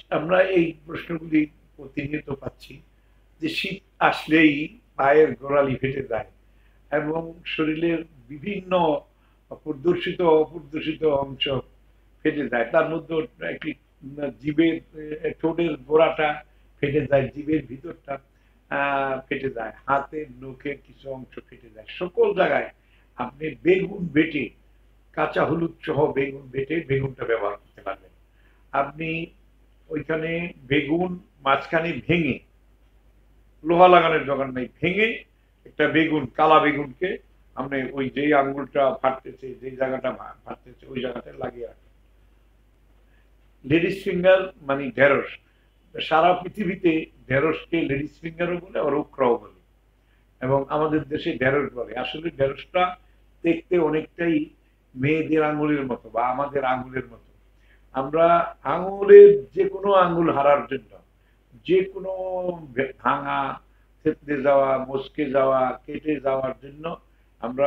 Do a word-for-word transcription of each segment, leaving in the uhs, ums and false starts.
আমরা এই প্রশ্নগুলি প্রতিনিয়ত পাচ্ছি যে শীত আসলেই পায়ের গোড়ালি ফেটে যায় এবং শরীরের বিভিন্ন প্রদর্শিত অপ্রদর্শিত অংশ ফেটে যায়, তার মধ্যে একটি জীবের ঠোঁটের গোড়াটা ফেটে যায়, জীবের ভিতরটা আহ ফেটে যায়, হাতের নখের কিছু অংশ ফেটে যায়। সকল জায়গায় আপনি বেগুন বেটে, কাঁচা হলুদ সহ বেগুন বেটে বেগুনটা ব্যবহার করতে পারবেন। আপনি ওইখানে বেগুন মাঝখানে ভেঙে, লোহা লাগানোর দরকার নেই, ভেঙে একটা বেগুন, কালা বেগুনকে আপনি ওই যে আঙ্গুলটা ফাটতেছে, যে জায়গাটা ফাটতেছে ওই জায়গাটা লাগিয়ে রাখেন। লেডিস ফিঙ্গার মানে ঢেঁড়স, সারা পৃথিবীতে ঢেঁড়সকে লেডিস ফিঙ্গারও বলে, আর ওকরাও বলে, এবং আমাদের দেশে ঢেঁড়স বলে। আসলে ঢেঁড়সটা দেখতে অনেকটাই মেয়েদের আঙুলের মতো বা আমাদের আঙুলের মতো। আমরা আঙুলের যে কোনো আঙুল হারার জন্য, যে কোনো ভাঙা, থেতলে যাওয়া, মচকে যাওয়া, কেটে যাওয়ার জন্য আমরা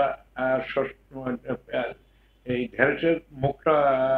এই ঢেঁড়সের মুখটা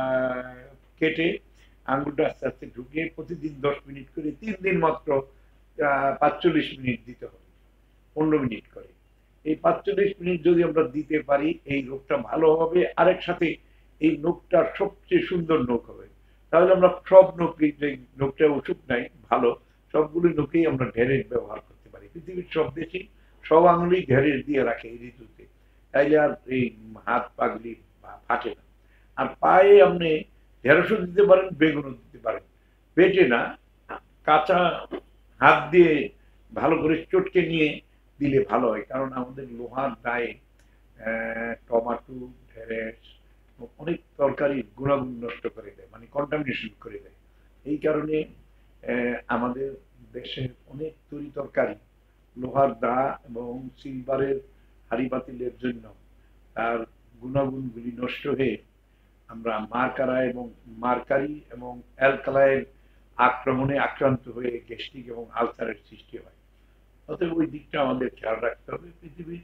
কেটে আঙুলটা আস্তে আস্তে ঢুকিয়ে প্রতিদিন দশ মিনিট করে, তিন দিন মাত্র পাঁচচল্লিশ মিনিট দিতে হবে, পনেরো মিনিট করে। এই পাঁচচল্লিশ মিনিট যদি আমরা দিতে পারি, এই রোগটা ভালো হবে। আরেক সাথে এই নখটা সবচেয়ে সুন্দর নখ হবে। তাহলে আমরা সব নখে, যে নখটা ওষুধ নাই ভালো, সবগুলো নখেই আমরা ঢেঁড়স ব্যবহার করতে পারি। পৃথিবীর সব দেশে সব আঙুলেই ঢেঁড়স দিয়ে রাখে এই ঋতুতে, তাইলে আর এই হাত পাগলি ফাটে না। আর পায়ে আপনি ঢেঁড়সও দিতে পারেন, বেগুনও দিতে পারেন, বেটে না, কাঁচা হাত দিয়ে ভালো করে চটকে নিয়ে দিলে ভালো হয়। কারণ আমাদের লোহার গায়ে টমাটো, ঢেঁড়স অনেক তরকারি গুণাগুণ নষ্ট করে দেয়, মানে কন্টামিনেশন করে দেয়। এই কারণে আমাদের দেশের অনেক তরি তরকারি লোহার দা এবং সিলভারের হাড়ি পাতিলের জন্য তার গুণাগুণগুলি নষ্ট হয়ে আমরা মার্কারা এবং মার্কারি এবং অ্যালকালাইয়ের আক্রমণে আক্রান্ত হয়ে গ্যাস্ট্রিক এবং আলসারের সৃষ্টি হয়। অতএব ওই দিকটা আমাদের খেয়াল রাখতে হবে। পৃথিবীর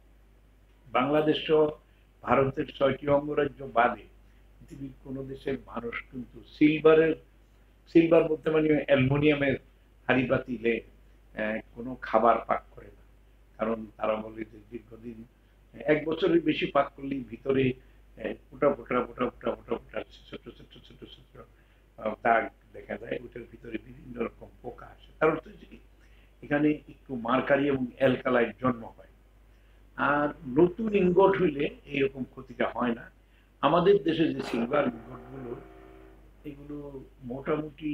বাংলাদেশ সহ ভারতের ছয়টি অঙ্গরাজ্য বাদে পৃথিবীর কোনো দেশের মানুষ কিন্তু সিলভারের, সিলভার বলতে মানে অ্যালুমিনিয়ামের হাড়ি পাতিলে কোনো খাবার পাক করে না। কারণ তারা বলে যে দীর্ঘদিন, এক বছরের বেশি পাক করলেই ভিতরে ফোটা ফোটা ফোটা ফোটা ফোটা ফোটা ছোট ছোট ছোট ছোট দাগ দেখা যায়, ওটার ভিতরে বিভিন্ন রকম পোকা আসে। তার অর্থ এখানে একটু মার্কারি এবং অ্যালকালাইড জন্ম হয়। আর নতুন ইনগট হইলে এইরকম ক্ষতিটা হয় না। আমাদের দেশে যে সিলভার ইনগটগুলো, এগুলো মোটামুটি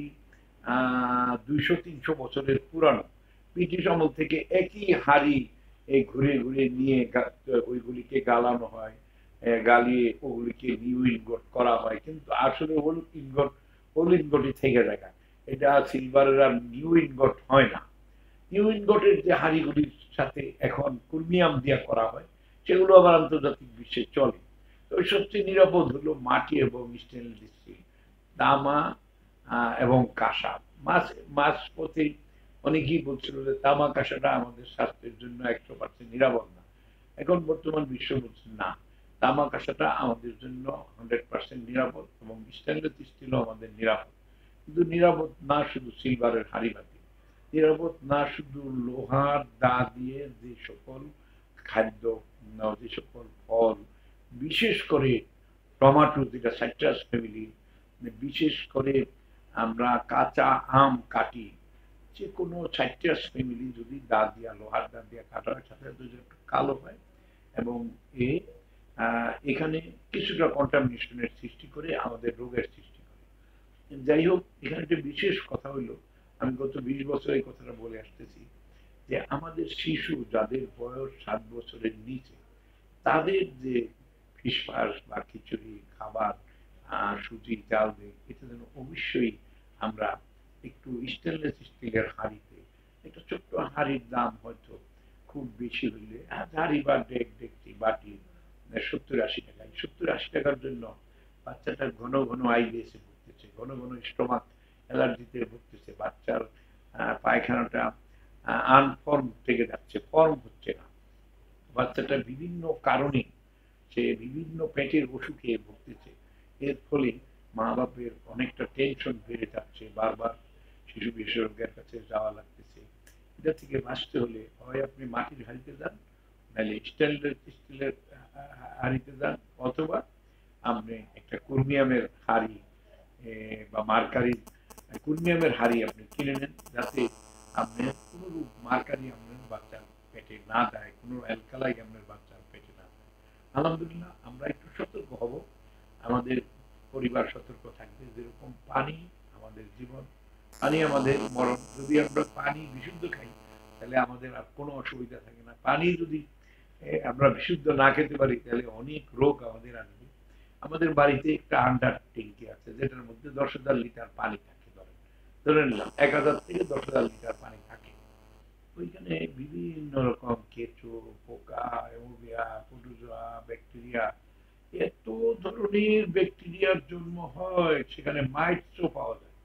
আহ দুইশো তিনশো বছরের পুরানো। ব্রিটিশ আমল থেকে একই হাড়ি এই ঘুরে ঘুরে নিয়ে ওইগুলিকে গালানো হয়, গালিয়ে ওগুলিকে নিউ ইনগট করা হয়, কিন্তু আসলে ওল ইনগট ওল ইনগটই থেকে যায়। এটা সিলভারের আর নিউ ইনগট হয় না। নিউ ইনগটের যে হাড়িগুলির সাথে এখন ক্রোমিয়াম দিয়ে করা হয়, সেগুলো আবার আন্তর্জাতিক বিশ্বে চলে। তো সবচেয়ে নিরাপদ হলো মাটি এবং স্টেনলেস স্টিল, তামা এবং কাঁসা। মাছ মাছ পথে অনেকেই বলছিল যে তামা কাঁসাটা আমাদের স্বাস্থ্যের জন্য একশো পার্সেন্ট নিরাপদ না। এখন বর্তমান বিশ্ব বলছে না, তামা কাঁসাটা আমাদের জন্য হান্ড্রেড পার্সেন্ট নিরাপদ, এবং স্টেনলেস স্টিলও আমাদের নিরাপদ। কিন্তু নিরাপদ না শুধু সিলভারের হাড়ি বাতি, নিরাপদ না শুধু লোহার দা দিয়ে যে সকল খাদ্য, যে সকল ফল, বিশেষ করে টমাটো যেটা সাইট্রাস ফ্যামিলি, বিশেষ করে আমরা কাঁচা আম কাটি, যে কোনো সাইট্রাস ফ্যামিলি যদি দা দিয়া, লোহার দা দিয়া কাটার সাথে একটু কালো হয়, এবং এ এখানে কিছুটা কন্টামিনেশনের সৃষ্টি করে আমাদের রোগের সৃষ্টি করে। যাই হোক, এখানে একটা বিশেষ কথা হইলো, আমি গত বিশ বছর এই কথাটা বলে আসতেছি যে আমাদের শিশু যাদের বয়স সাত বছরের নিচে, তাদের যে ফিসফাস বা খিচুড়ি খাবার, সুজি চাল দেয়, এটা যেন অবশ্যই আমরা একটু স্টেনলেস স্টিলের হাঁড়িতে, একটা ছোট্ট হাঁড়ির দাম হয়তো খুব বেশি হইলে হাঁড়ি বা ডেক ডেকটি বাটি সত্তর আশি টাকা, সত্তর আশি টাকার জন্য বাচ্চাটা ঘন ঘন আইবিএসে ভুগতেছে, ঘন ঘন স্টোমাক অ্যালার্জিতে ভুগতেছে, বাচ্চার পায়খানাটা আনফর্ম থেকে যাচ্ছে, ফর্ম হচ্ছে না, বাচ্চাটা বিভিন্ন কারণে সে বিভিন্ন পেটের অসুখে ভুগতেছে। এর ফলে মা বাপের অনেকটা টেনশন বেড়ে যাচ্ছে, বারবার শিশু বিশেষজ্ঞের কাছে যাওয়া লাগতেছে। এটা থেকে বাঁচতে হলে হয় আপনি মাটির হাঁড়িতে যান, নাহলে স্টেনলেস স্টিলের হাঁড়িতে যান, অথবা আপনি একটা ক্রোমিয়ামের হাঁড়ি বা মার্কারি ক্রোমিয়ামের হাঁড়ি আপনি কিনে নেন, যাতে আপনার কোনো মার্কারি আপনার বাচ্চার পেটে না যায়, কোনো অ্যালকালাই আপনার বাচ্চার পেটে না যায়। আলহামদুলিল্লাহ আমরা একটু সতর্ক হব, আমাদের পরিবার সতর্ক থাকবে। যেরকম পানি আমাদের জীবন, পানি আমাদের মরণ। যদি আমরা পানি বিশুদ্ধ খাই তাহলে আমাদের আর কোনো অসুবিধা থাকে না। পানি যদি আমরা বিশুদ্ধ না খেতে পারি তাহলে অনেক রোগ আমাদের আসবে। আমাদের বাড়িতে একটা আন্ডার ট্যাঙ্কি আছে, যেটার মধ্যে দশ হাজার লিটার পানি থাকে, ধরেন ধরে নিলাম এক হাজার থেকে দশ হাজার লিটার পানি থাকে। ওইখানে বিভিন্ন রকম কেঁচো, পোকা, অ্যামোবিয়া, প্রোটোজোয়া, ব্যাকটেরিয়া, এত ধরনের ব্যাকটেরিয়ার জন্ম হয়। সেখানে মাইটসও পাওয়া যায়,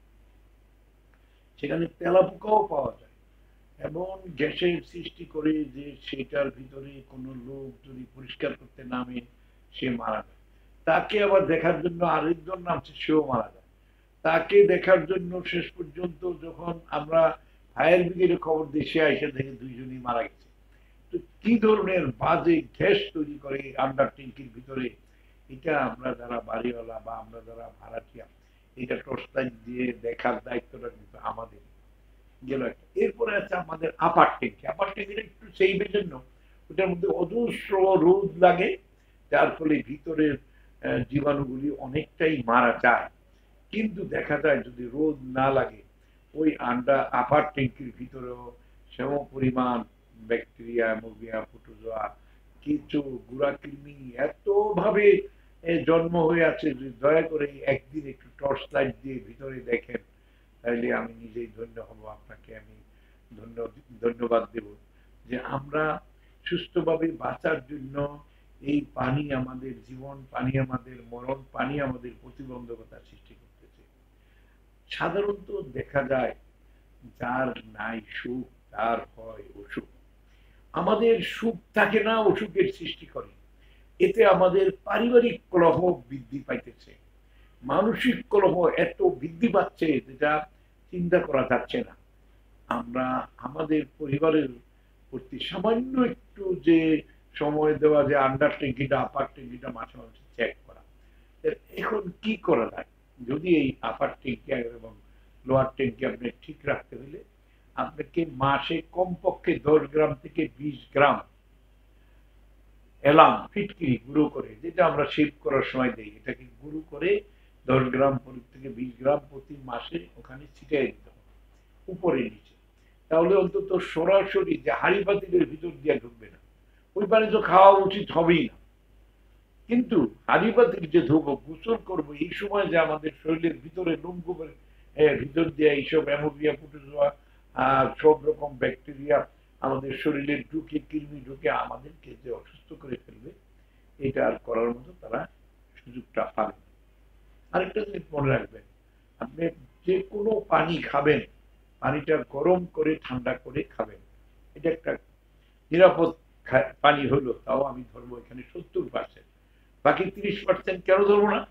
সেখানে তেলাপোকাও পাওয়া যায়, এমন গ্যাসের সৃষ্টি করে যে সেটার ভিতরে কোনো লোক যদি পরিষ্কার করতে নামে সে মারা যায়। তাকে আবার দেখার জন্য আরেকজন নামছে, সেও মারা যায়। তাকে দেখার জন্য শেষ পর্যন্ত যখন আমরা ফায়ার ব্রিগেডে খবর দিই, সে এসে দেখে দুইজনই মারা গেছে। তো কি ধরনের বাজে গ্যাস তৈরি করে আন্ডার ট্যাঙ্কির ভিতরে, এটা আমরা যারা বাড়িওয়ালা বা আমরা যারা ভাড়াটিয়া, এটা টর্চ লাইট দিয়ে দেখার দায়িত্বটা কিন্তু আমাদের গেল একটা। এরপরে আছে আমাদের আপার ট্যাঙ্কি। আপার ট্যাঙ্কিটা একটু সেই জন্য ওটার মধ্যে অজস্র রোদ লাগে, যার ফলে ভিতরের জীবাণুগুলি অনেকটাই মারা যায়। কিন্তু দেখা যায় যদি রোদ না লাগে, ওই আন্ডা আপার ট্যাঙ্কির ভিতরেও সম পরিমাণ ব্যাকটেরিয়া, অ্যামোবিয়া, প্রোটোজোয়া, কেঁচো, গুড়াকৃমি এত ভাবে জন্ম হয়ে আছে যে দয়া করে একদিন একটু টর্চ লাইট দিয়ে ভিতরে দেখেন, তাইলে আমি নিজেই ধন্য হব। আপনাকে আমি ধন্যবাদ দেব যে আমরা সুস্থভাবে বাঁচার জন্য এই পানি আমাদের জীবন, পানি আমাদের মরণ, পানি আমাদের প্রতিবন্ধকতা সৃষ্টি করতেছে। সাধারণত দেখা যায় যার নাই সুখ তার হয় অসুখ। আমাদের সুখ থাকে না, অসুখের সৃষ্টি করে। এতে আমাদের পারিবারিক কলহ বৃদ্ধি পাইতেছে, মানসিক কলহ এত বৃদ্ধি পাচ্ছে যেটা চিন্তা করা যাচ্ছে না। আমরা আমাদের পরিবারের প্রতি সামান্য একটু যে সময় দেওয়া, যে আন্ডার ট্যাঙ্কিটা আপার ট্যাঙ্কিটা মাঝে মাঝে চেক করা। এখন কি করা যায়? যদি এই আপার ট্যাঙ্কি এবং লোয়ার ট্যাঙ্কি আপনি ঠিক রাখতে হলে আপনাকে মাসে কমপক্ষে দশ গ্রাম থেকে বিশ গ্রাম এলাম ফিটকিরি গুঁড়ো করে, যেটা আমরা শেভ করার সময় দিই, এটাকে গুঁড়ো করে দশ গ্রাম থেকে বিশ গ্রাম প্রতি মাসে ওখানে ছিটিয়ে দিতে হবে উপরে নিচে। তাহলে অন্তত সরাসরি যে হাড়ি পাতিলের ভিতর দিয়ে ঢুকবে না। ওই পানি তো খাওয়া উচিত হবেই না, কিন্তু হাড়ি পাতিল যে ধুবো, গোসল করবো, এই সময় যে আমাদের শরীরের ভিতরে লুমকুমের ভিতর দিয়ে এইসব অ্যামোবিয়া, প্রোটোজোয়া, সব রকম ব্যাকটেরিয়া আমাদের শরীরে ঢুকে, কৃমি ঢুকে আমাদেরকে যে অসুস্থ করে ফেলবে, এটা আর করার মতো তারা সুযোগটা পাবে না। আরেকটা জিনিস মনে রাখবেন, আপনি যে কোনো পানি খাবেন, পানিটা গরম করে ঠান্ডা করে খাবেন। এটা একটা নিরাপদ পানি হলো, তাও আমি ধরবো এখানে সত্তর পার্সেন্ট, বাকি তিরিশ পার্সেন্ট কেন ধরবো না?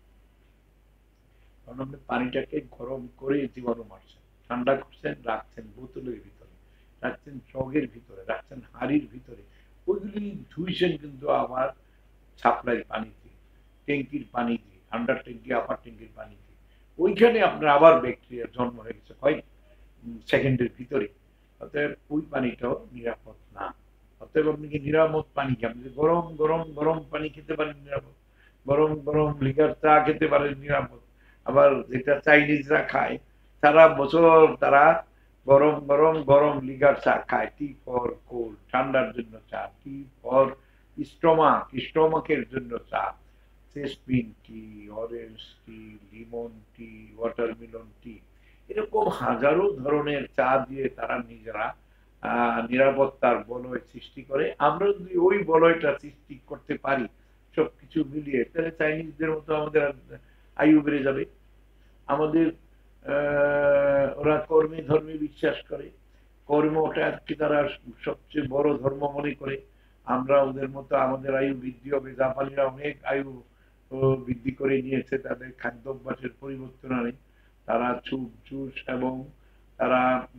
কারণ আপনি পানিটাকে গরম করে জীবাণু মারছেন, ঠান্ডা করছেন, রাখছেন বোতলের ভিতরে, রাখছেন জগের ভিতরে, রাখছেন হাড়ির ভিতরে, ওইগুলি ধুইছেন কিন্তু আবার সাপ্লাই পানি দিয়ে, ট্যাঙ্কির পানি দিয়ে, আন্ডার ট্যাঙ্কি আপার ট্যাঙ্কির পানি দিয়ে। ওইখানে আপনার আবার ব্যাকটেরিয়া জন্ম হয়ে গেছে কয়েক সেকেন্ডের ভিতরে। অতএব ওই পানিটাও নিরাপদ না। অতএব আপনি কি নিরাপদ পানি, আপনি গরম গরম গরম পানি খেতে পারেন নিরাপদ, গরম গরম লিকার চা খেতে পারেন নিরাপদ। আবার যেটা চাইনিজরা খায়, সারা বছর তারা গরম গরম গরম লিকার চা খায়, টি ফর কোল্ড, ঠান্ডার জন্য চা, টি ফর স্টমাক, স্টমাকের জন্য চা, jasmine tea, orange tea, lemon tea, watermelon tea, এরকম হাজারো ধরনের চা দিয়ে তারা নিজেরা নিরাপত্তার বলয় সৃষ্টি করে। আমরা যদি ওই বলয়টা সৃষ্টি করতে পারি সবকিছু মিলিয়ে, তাহলে চাইনিজদের মতো আমাদের আয়ু বেড়ে যাবে। আমাদের ওরা কর্মে ধর্মে বিশ্বাস করে, কর্মটাকে তারা সবচেয়ে বড় ধর্ম মনে করে। আমরা ওদের মতো আমাদের আয়ু বৃদ্ধি হবে, জাপানিরা অনেক আয়ু বৃদ্ধি করে নিয়েছে, তাদের খাদ্যাভ্যাসের পরিবর্তন আনে, তারা চুপ জুস এবং তারা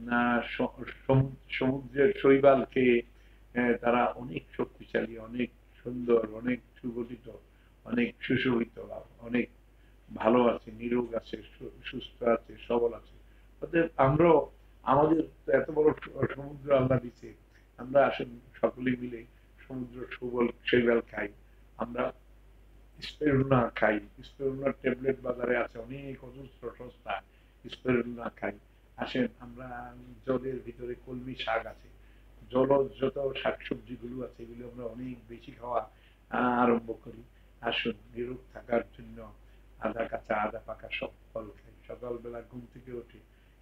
সমুদ্রের শৈবাল খেয়ে তারা অনেক শক্তিশালী, অনেক সুন্দর, অনেক সুগঠিত, অনেক সুশোভিত, অনেক ভালো আছে, নিরোগ আছে, সুস্থ আছে, সবল আছে। অতএব আমরাও আমাদের এত বড় সমুদ্র আল্লাহ দিচ্ছে, আমরা আসেন সকলে মিলে সমুদ্র শৈবাল শৈবাল খাই। আমরা স্পিরুলিনা খাই, স্পিরুলিনার ট্যাবলেট বাজারে আছে অনেক অজস্র সস্তা, স্পিরুলিনা খাই। আসেন আমরা জলের ভিতরে কলমি শাক আছে, জলজ যত শাকসবজি গুলো আছে এগুলো আমরা অনেক বেশি খাওয়া আরম্ভ করি। আসুন নিরোগ থাকার জন্য আধা কাঁচা আধা পাকা সব ফল খাই, সকালবেলা ঘুম থেকে উঠে।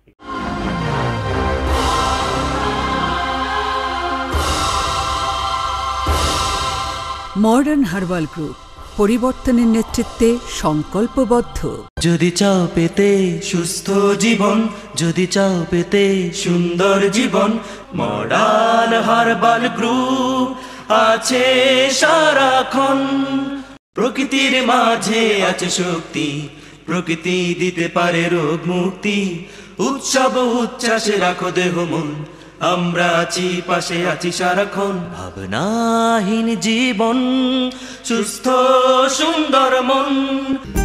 মডার্ন হার্বাল গ্রুপ পরিবর্তনের নেতৃত্বে সংকল্পবদ্ধ। যদি চাও পেতে সুস্থ জীবন, যদি চাও পেতে সুন্দর জীবন, মডার্ন হার্বাল গ্রুপ আছে সারাক্ষণ। প্রকৃতির মাঝে আছে শক্তি, প্রকৃতি দিতে পারে রোগ মুক্তি। উৎসব উচ্ছ্বাসে রাখো দেহ মন, আমরা আছি পাশে আছি সারাক্ষণ। ভাবনাহীন জীবন, সুস্থ সুন্দর মন।